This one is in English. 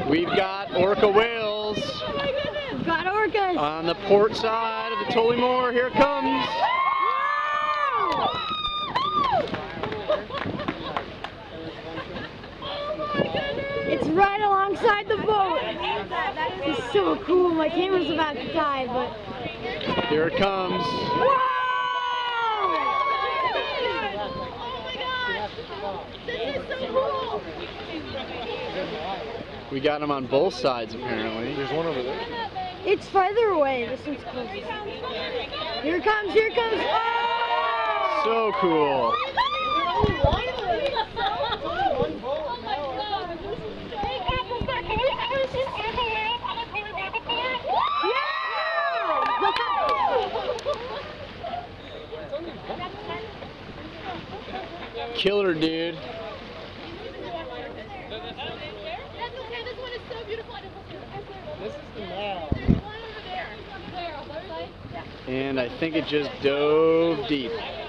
We've got orca whales. We've got orcas. On the port side of the Tullymore. Here it comes. It's right alongside the boat. This is so cool. My camera's about to die, but... Here it comes. Whoa! This is so cool! We got them on both sides, apparently. There's one over there. It's farther away. This one's closer. Here it comes, here it comes. Oh! So cool. Killer, dude. This is the mall. And I think it just dove deep.